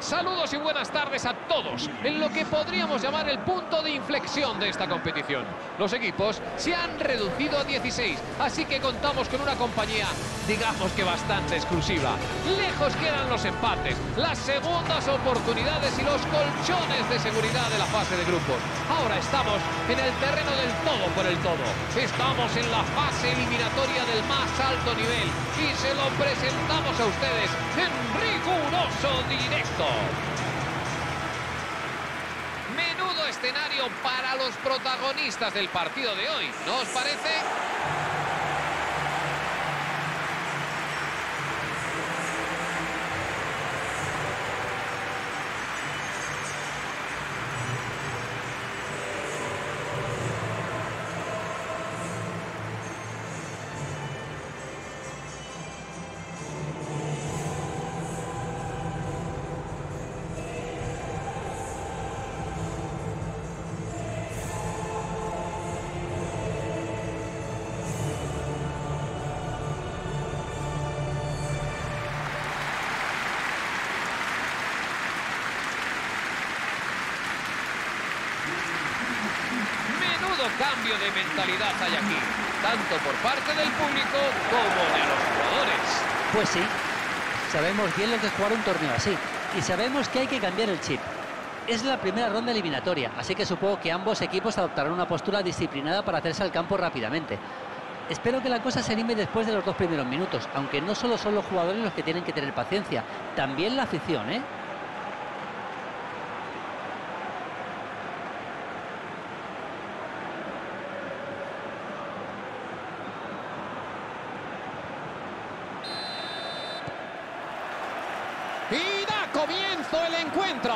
Saludos y buenas tardes a todos, en lo que podríamos llamar el punto de inflexión de esta competición. Los equipos se han reducido a 16, así que contamos con una compañía, digamos que bastante exclusiva. Lejos quedan los empates, las segundas oportunidades y los colchones de seguridad de la fase de grupos. Ahora estamos en el terreno del todo por el todo. Estamos en la fase eliminatoria del más alto nivel y se lo presentamos a ustedes en riguroso directo. Menudo escenario para los protagonistas del partido de hoy, ¿no os parece? Cambio de mentalidad hay aquí, tanto por parte del público como de los jugadores. Pues sí, sabemos bien lo que es jugar un torneo así y sabemos que hay que cambiar el chip. Es la primera ronda eliminatoria, así que supongo que ambos equipos adoptarán una postura disciplinada para hacerse al campo rápidamente. Espero que la cosa se anime después de los 2 primeros minutos, aunque no solo son los jugadores los que tienen que tener paciencia, también la afición, ¿eh? Y da comienzo el encuentro.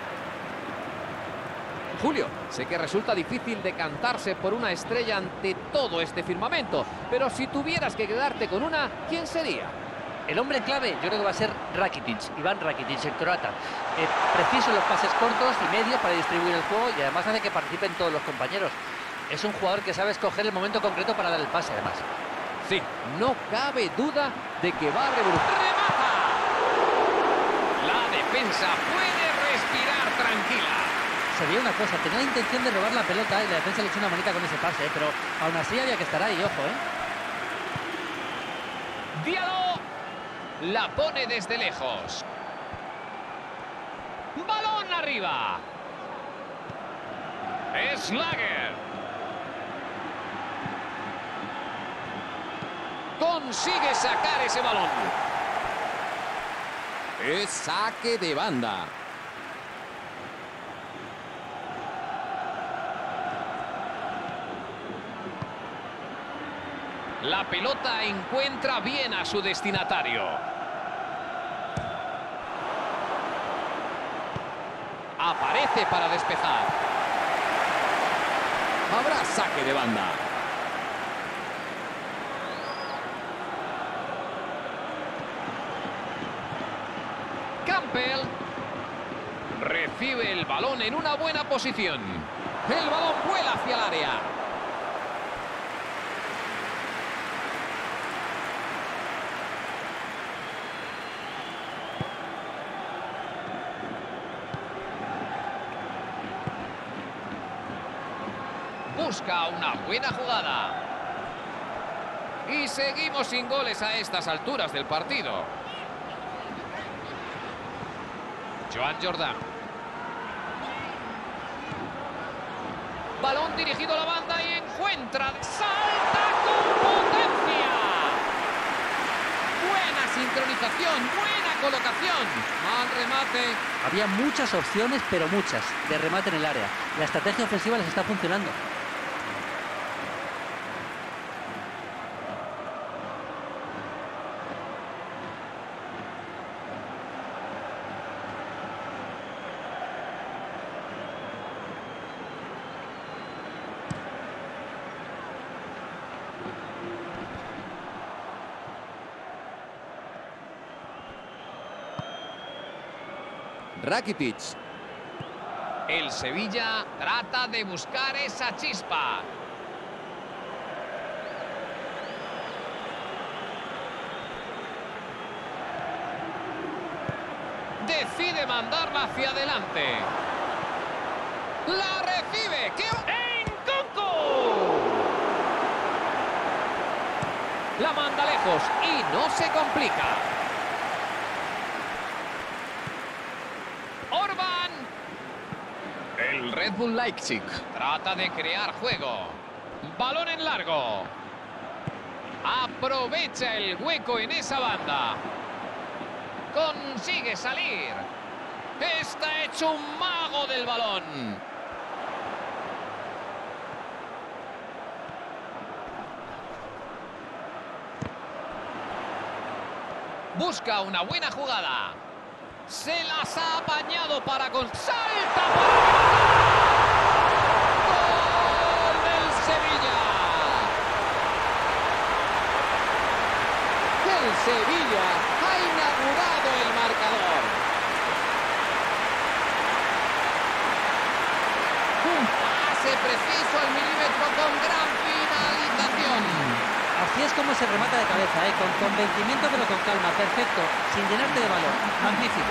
Julio, sé que resulta difícil decantarse por una estrella ante todo este firmamento, pero si tuvieras que quedarte con una, ¿quién sería? El hombre clave yo creo que va a ser Rakitic, Iván Rakitic, el croata. Preciso en los pases cortos y medios para distribuir el juego y además hace que participen todos los compañeros. Es un jugador que sabe escoger el momento concreto para dar el pase, además. Sí, no cabe duda de que va a revolucionar. ¡Remata! La defensa puede respirar tranquila. Sería una cosa, tenía la intención de robar la pelota y la defensa le echó una manita con ese pase, pero aún así había que estar ahí, ojo, Diallo la pone desde lejos. Balón arriba. Schlager. Consigue sacar ese balón. Es saque de banda. La pelota encuentra bien a su destinatario. Aparece para despejar. Habrá saque de banda. Campbell recibe el balón en una buena posición. El balón vuela hacia el área. Busca una buena jugada. Y seguimos sin goles a estas alturas del partido. Joan Jordan. Balón dirigido a la banda y encuentra. ¡Salta con potencia! Buena sincronización, buena colocación. Mal remate. Había muchas opciones, pero muchas, de remate en el área. La estrategia ofensiva les está funcionando. Rakitic. El Sevilla trata de buscar esa chispa. decide mandarla hacia adelante. La recibe. ¡Nkunku! La manda lejos y no se complica. Orban. El Red Bull Leipzig trata de crear juego. Balón en largo. Aprovecha el hueco en esa banda. Consigue salir. Está hecho un mago del balón. Busca una buena jugada. Se las ha apañado para con... ¡Salta para... ¡Gol del Sevilla! El Sevilla ha inaugurado el marcador. Un pase preciso al milímetro con gran finalización. Así es como se remata de cabeza, con convencimiento pero con calma. Perfecto, sin llenarte de valor. Magnífico.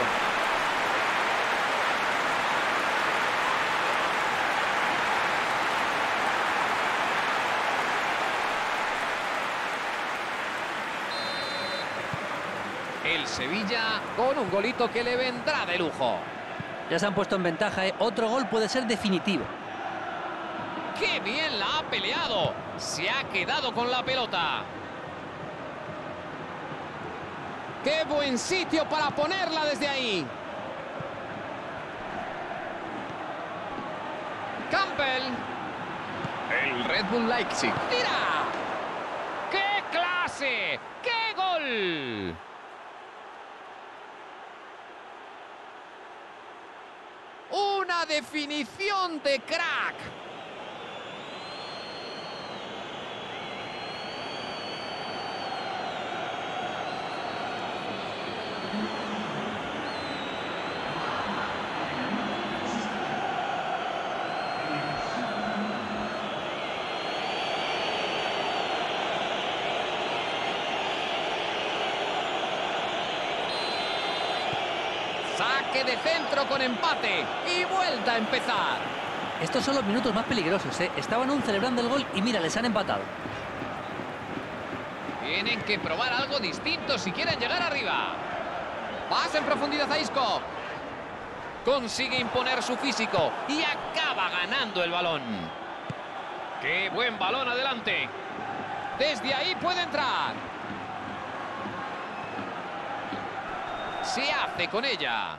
El Sevilla con un golito que le vendrá de lujo. Ya se han puesto en ventaja, Otro gol puede ser definitivo. ¡Qué bien la ha peleado! Se ha quedado con la pelota. ¡Qué buen sitio para ponerla desde ahí! Campbell. El Red Bull Leipzig. ¡Tira! ¡Qué clase! ¡Qué gol! ¡Una definición de crack! Saque de centro con empate y vuelta a empezar. Estos son los minutos más peligrosos, Estaban aún celebrando el gol y mira, les han empatado. Tienen que probar algo distinto si quieren llegar arriba. Pasa en profundidad a Isco. Consigue imponer su físico y acaba ganando el balón. ¡Qué buen balón adelante! Desde ahí puede entrar. Se hace con ella.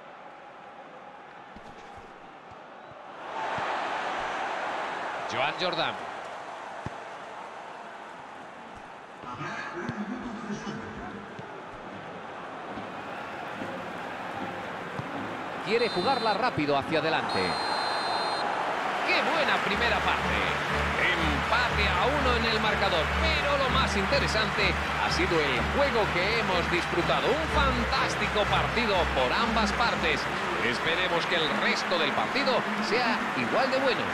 Joan Jordan. Quiere jugarla rápido hacia adelante. ¡Qué buena primera parte! Empate a 1 en el marcador, pero lo más interesante ha sido el juego que hemos disfrutado. Un fantástico partido por ambas partes. Esperemos que el resto del partido sea igual de bueno.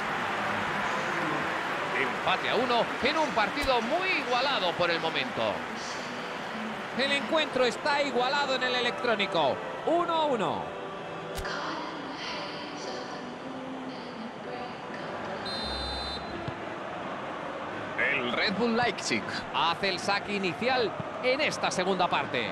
Empate a 1 en un partido muy igualado por el momento. El encuentro está igualado en el electrónico. 1-1. El Red Bull Leipzig hace el saque inicial en esta segunda parte.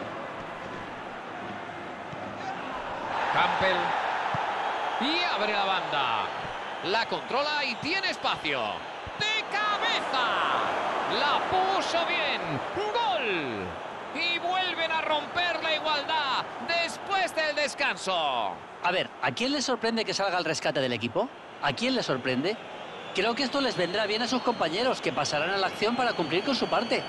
Campbell. Y abre la banda. La controla y tiene espacio. ¡De cabeza! La puso bien. ¡Gol! Y vuelven a romper la igualdad después del descanso. A ver, ¿a quién le sorprende que salga al rescate del equipo? ¿A quién le sorprende? Creo que esto les vendrá bien a sus compañeros, que pasarán a la acción para cumplir con su parte.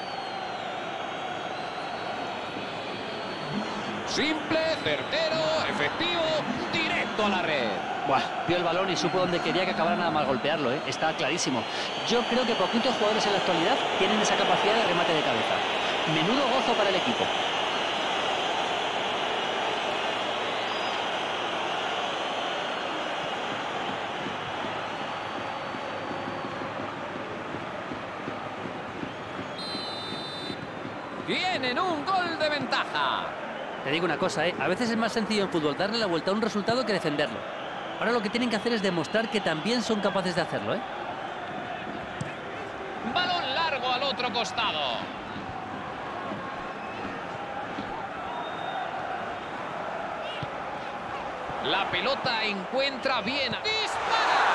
Simple, certero, efectivo, directo a la red. Buah, vio el balón y supo dónde quería que acabara nada más golpearlo, Está clarísimo. Yo creo que poquitos jugadores en la actualidad tienen esa capacidad de remate de cabeza. Menudo gozo para el equipo. Tienen un gol de ventaja. Te digo una cosa, a veces es más sencillo en fútbol darle la vuelta a un resultado que defenderlo. Ahora lo que tienen que hacer es demostrar que también son capaces de hacerlo, Balón largo al otro costado. La pelota encuentra bien. ¡Dispara!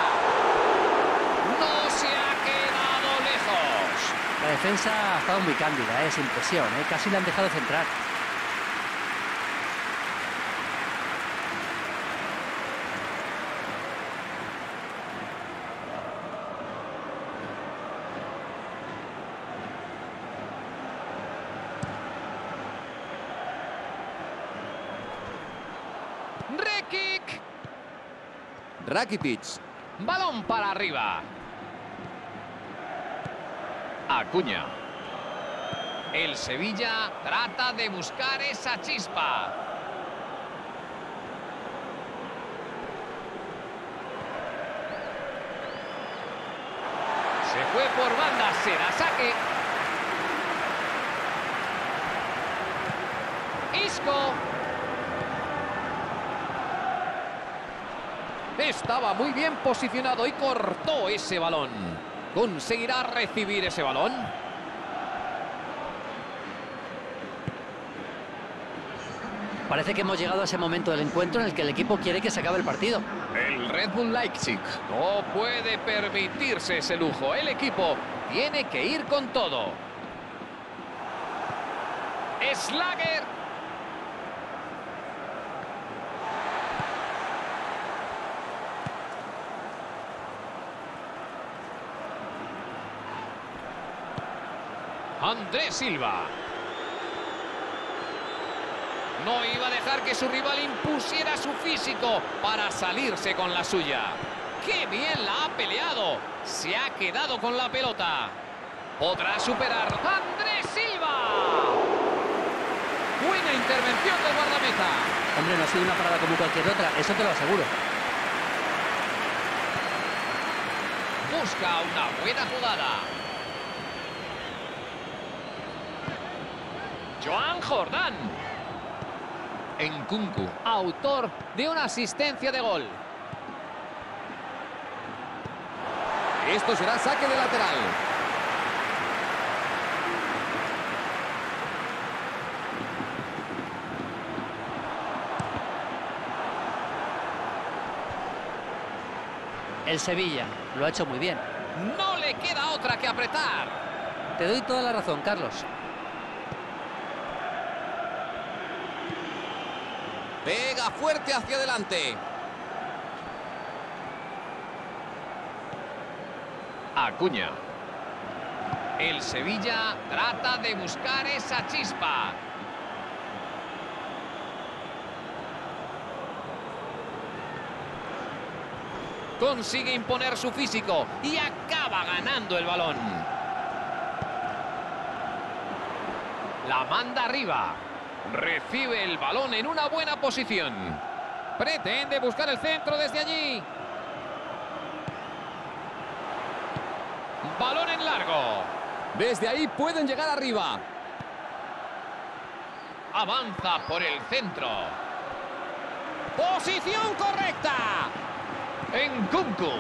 No se ha quedado lejos. La defensa ha estado muy cándida, sin presión, casi le han dejado centrar. Rekic. Rakitic. Balón para arriba. Acuña. El Sevilla trata de buscar esa chispa. Se fue por banda, será saque. Isco. Estaba muy bien posicionado y cortó ese balón. ¿Conseguirá recibir ese balón? Parece que hemos llegado a ese momento del encuentro en el que el equipo quiere que se acabe el partido. El Red Bull Leipzig no puede permitirse ese lujo. El equipo tiene que ir con todo. Schlager. Andrés Silva. No iba a dejar que su rival impusiera su físico para salirse con la suya. ¡Qué bien la ha peleado! Se ha quedado con la pelota. ¿Podrá superar Andrés Silva? Buena intervención del guardameta. Hombre, no ha sido una parada como cualquier otra, eso te lo aseguro. Busca una buena jugada. Joan Jordán. Nkunku, autor de una asistencia de gol. Esto será saque de lateral. El Sevilla lo ha hecho muy bien. No le queda otra que apretar. Te doy toda la razón, Carlos. Pega fuerte hacia adelante. Acuña. El Sevilla trata de buscar esa chispa. Consigue imponer su físico y acaba ganando el balón. La manda arriba. Recibe el balón en una buena posición. Pretende buscar el centro desde allí. Balón en largo. Desde ahí pueden llegar arriba. Avanza por el centro. Posición correcta. Nkunku.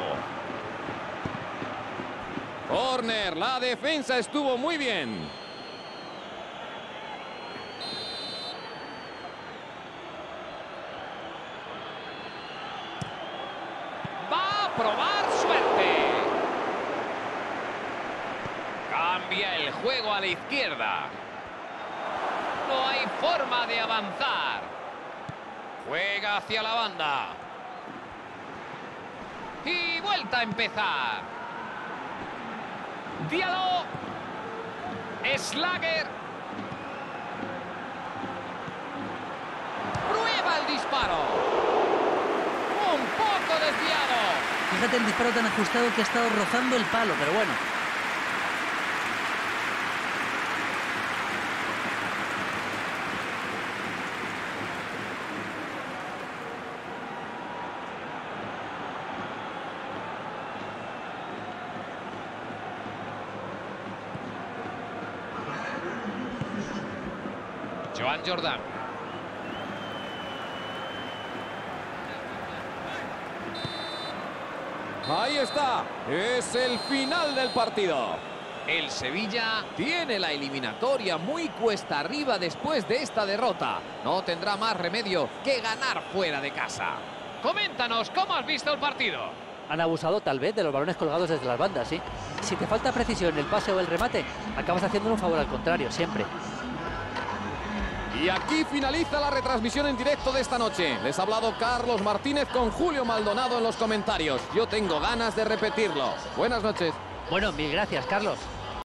Corner, la defensa estuvo muy bien. Va a probar suerte. Cambia el juego a la izquierda. No hay forma de avanzar. Juega hacia la banda. Y vuelta a empezar. Diallo. Schlager. Prueba el disparo. Un poco desviado. Fíjate el disparo tan ajustado que ha estado rozando el palo, pero bueno. Joan Jordán. Ahí está. Es el final del partido. El Sevilla tiene la eliminatoria muy cuesta arriba después de esta derrota. No tendrá más remedio que ganar fuera de casa. Coméntanos, ¿cómo has visto el partido? Han abusado tal vez de los balones colgados desde las bandas, ¿sí? Si te falta precisión en el pase o el remate, acabas haciéndole un favor al contrario, siempre. Y aquí finaliza la retransmisión en directo de esta noche. Les ha hablado Carlos Martínez con Julio Maldonado en los comentarios. Yo tengo ganas de repetirlo. Buenas noches. Bueno, mil gracias, Carlos.